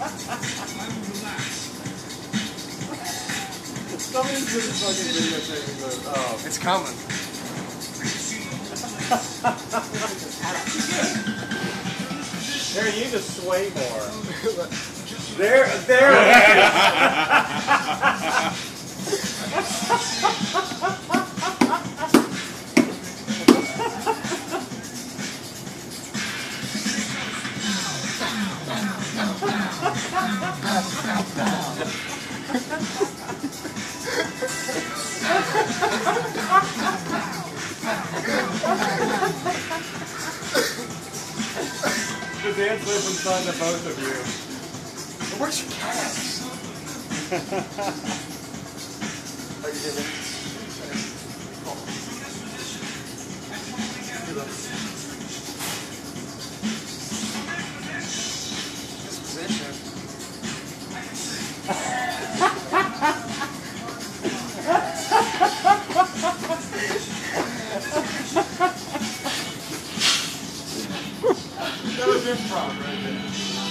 Somebody's just fucking videotaping this. Oh. It's coming. There, you need to sway more. There. The dance lives inside the both of you. Where's your cats? Are you giving? This position. That was improv right there.